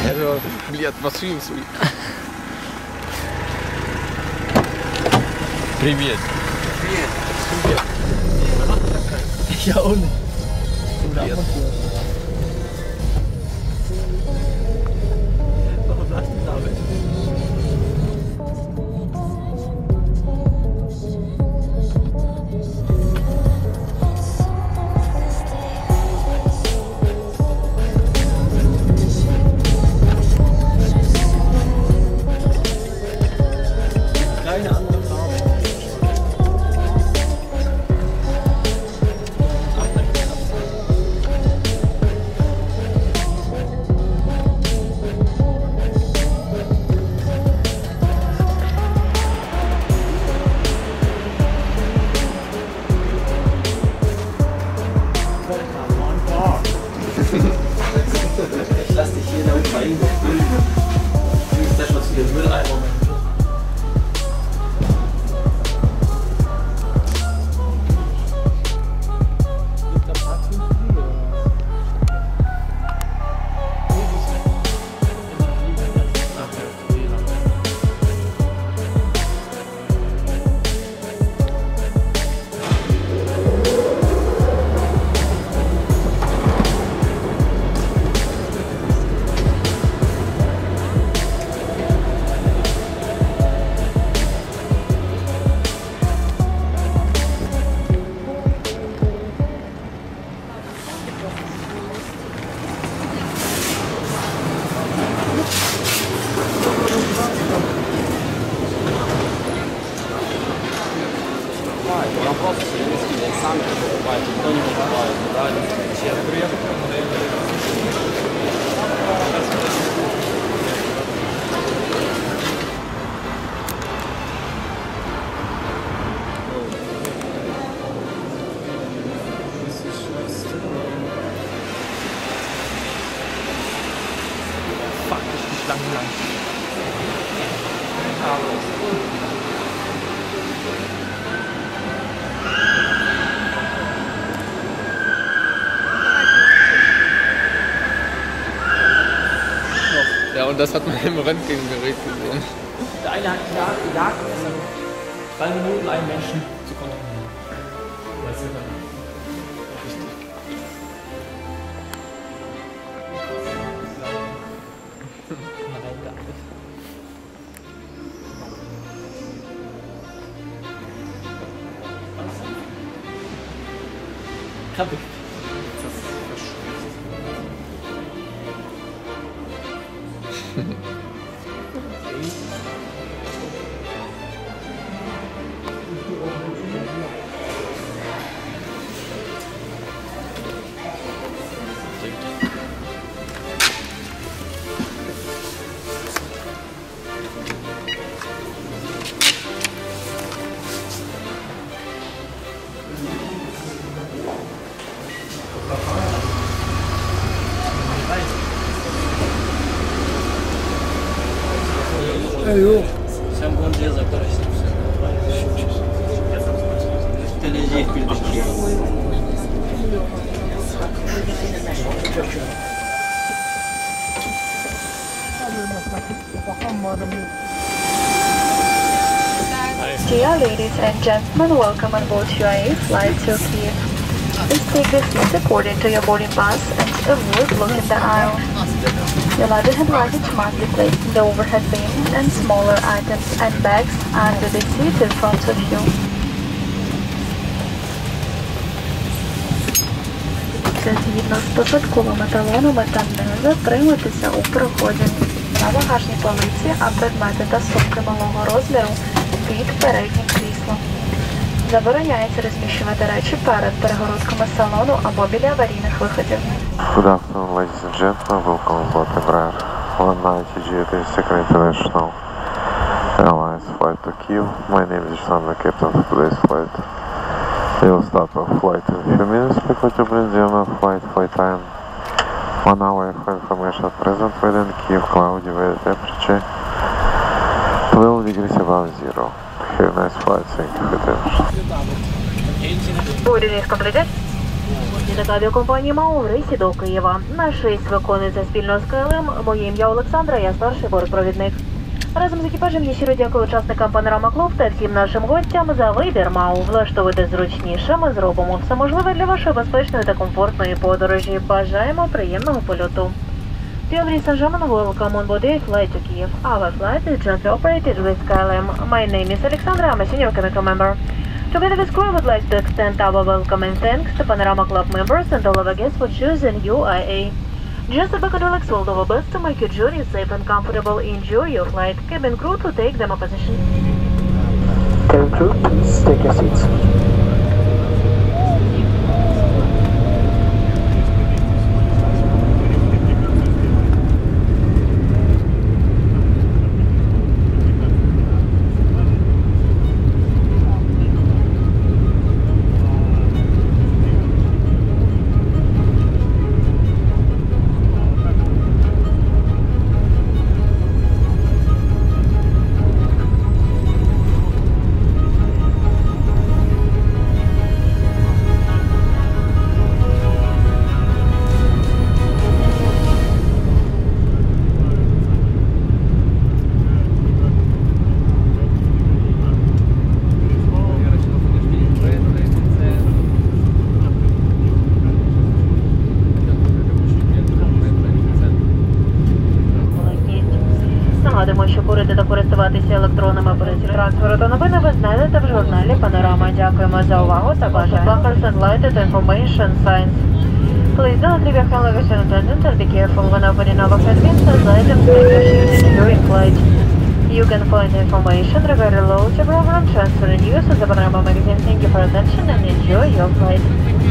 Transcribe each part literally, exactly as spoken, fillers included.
Это, блядь, посвинг свой. Привет. Привет. Привет. Я он. Привет. Keine andere Farbe. Ich lass dich hier damit rein. Du bist gleich mal zu den Mülleimer. Вопрос, если сами покупаете, никто не покупает, да, все faktisch Schlangen lang. Ja, und das hat man im Röntgengerät gesehen. Der eine hat gesagt, gesagt, drei Minuten einen Menschen zu kontrollieren. Weißt du dann? Richtig. Nein, gar nicht. Kappe. Алло. Всем бон dia закрылся. Ты людей в передаче. Dear ladies and gentlemen, welcome on board U A E flight to Kiev. Please take the seats according to your boarding pass and avoid blocking the aisle. Your luggage and luggage must be placed in the overhead bin and smaller items and bags under the seat in front of you. Згідно з посадковими талонами та не затримуйтеся у проході. На багажній полиці, а предмети та сумки малого розміру під переднім кріслом. Забороняється розміщувати речі перед перегородками салону або біля аварійних виходів. Good afternoon, ladies and gentlemen. Welcome aboard Embraer E one ninety P J S C International Airlines flight to Kiev. My name is John, the captain of today's flight. We will start our flight in a few minutes. Because you bring the on flight, flight time one hour for information at present within Kiev, cloudy weather temperature twelve degrees above zero. Have a nice flight, thank you for attention. Boarding is completed. Перевізник авіакомпанії МАУ в рейсі до Києва. Наш рейс виконується спільно з КЛМ. Моє ім'я Олександра, я старший бортпровідник. Разом з екіпажем я щиро дякую учасникам Панорама Клуб та всім нашим гостям за вибір МАУ. Влаштовуйте зручніше, ми зробимо все можливе для вашої безпечної та комфортної подорожі. Бажаємо приємного польоту. Dear ladies and gentlemen, welcome on board a flight to Kiev. Our flight is jointly operated with K L M. My name is Alexandra, I'm a senior chemical member. Together with crew, I would like to extend our welcome and thanks to Panorama Club members and all of our guests for choosing U I A. Just a bucket Alex will do our best to make your journey safe and comfortable. Enjoy your flight. Cabin crew to take demo position. Cabin crew, please take your seats. Що курити та користуватися електронними операціями трансферу та новини ви знайдете в журналі Панорама. Дякуємо за увагу та бажаємо. Buckles and lighted information signs. Please don't leave your hand luggage unattended and be careful when opening overhead bins as items may be used during flight. You can find information regarding loyalty program, transfer and use of the Panorama magazine. Thank you for attention and enjoy your flight.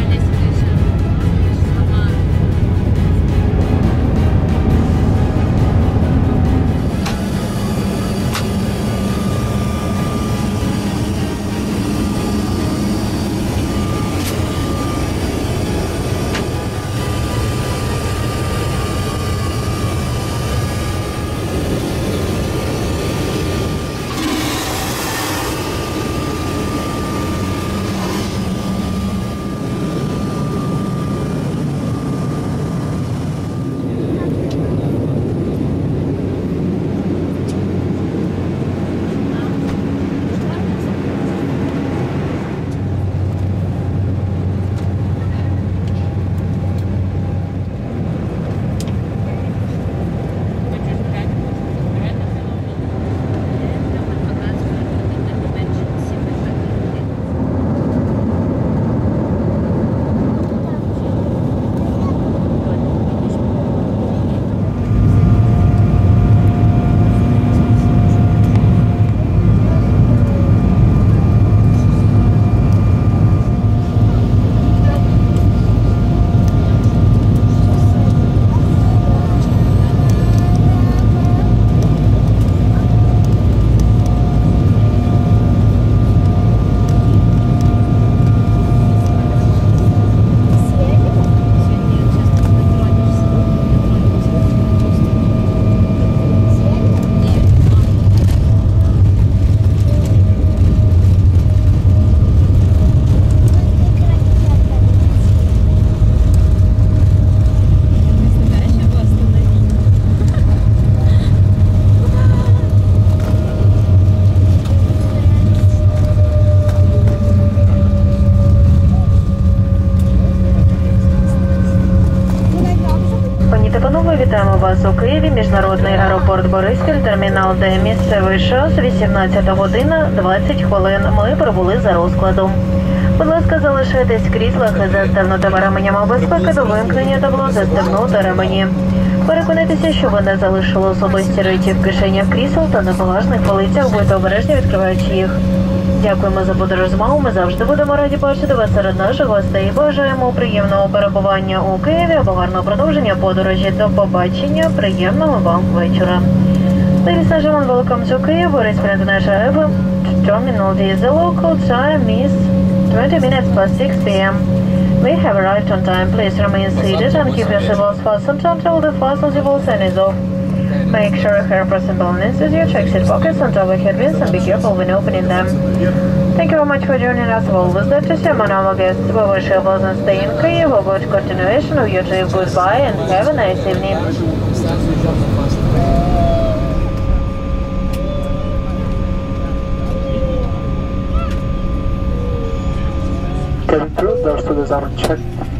Вітаємо вас у Києві, міжнародний аеропорт Бориспіль, термінал Д. Місцевий час вісімнадцята година двадцять хвилин. Ми прибули за розкладом. Будь ласка, залишайтесь в кріслах із застебнутими ременями безпеки до вимкнення табло «Застебнути ремені». Переконайтеся, що ви не залишили особисті речі в кишенях крісел та на багажних полицях, будьте обережні, відкриваючи їх. Дякуємо за подорож з МАУ, ми завжди будемо раді бачити вас серед наших гостей. Бажаємо приємного перебування у Києві або гарного продовження подорожі. До побачення, приємного вам вечора. Ladies and gentlemen, welcome to Kiev, Boryspil International Airways Terminal D. The local time is twenty minutes past six p m We have arrived on time. Please remain seated and keep your seatbelts fastened until the fasten seatbelt sign is off. Make sure your hair person balances your check seat pockets on top of your bins and be careful when opening them. Thank you very much for joining us. Always there to see my normal guests. We wish you a pleasant stay in Kiev, a good continuation of your trip. Goodbye and have a nice evening. Cabin crew, doors to the arm check.